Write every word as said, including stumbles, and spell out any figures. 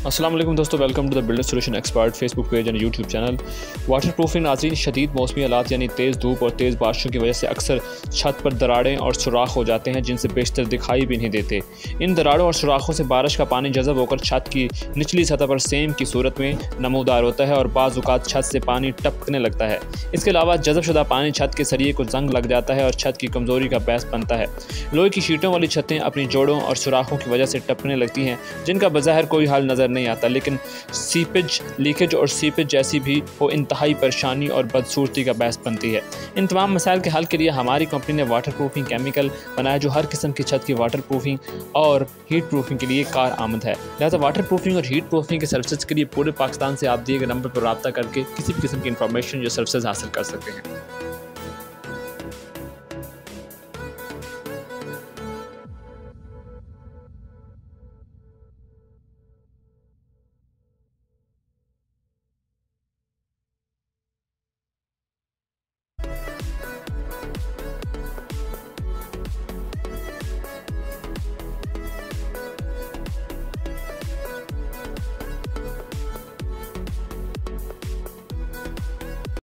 अस्सलाम वालेकुम दोस्तों, welcome to the builder solution expert Facebook page and YouTube channel. Waterproofing नाज़रीन, शदीद मौसमी हालात यानी तेज़ धूप और तेज़ बारिशों की वजह से अक्सर छत पर दरारें और सुराख हो जाते हैं जिनसे बेशतर दिखाई भी नहीं देते। इन दरारों और सुराखों से बारिश का पानी जज़ब होकर छत की निचली सतह पर सेम की सूरत में नमूदार होता है और बाज़ औक़ात छत से पानी टपकने लगता है। इसके अलावा जज़ब शुदा पानी छत के सरिये को जंग लग जाता है और छत की कमज़ोरी का बायस बनता है। लोहे की शीटों वाली छतें अपनी जोड़ों और सुराखों की वजह से टपकने लगती हैं जिनका बज़ाहिर कोई हल नज़र नहीं आता, लेकिन सीपेज लीकेज और सीपेज जैसी भी वो इंतहाई परेशानी और बदसूरती का बायस बनती है। इन तमाम मसाइल के हल के लिए हमारी कंपनी ने वाटर प्रूफिंग केमिकल बनाया जो हर किस्म की छत की वाटर प्रूफिंग और हीट प्रूफिंग के लिए कार आमद है। लिहाजा वाटर प्रूफिंग और हीट प्रूफिंग के सर्विसेज के लिए पूरे पाकिस्तान से आप दिए गए नंबर पर रब्ता करके किसी भी किस्म की इंफॉर्मेशन या सर्विसेज हासिल कर सकते हैं।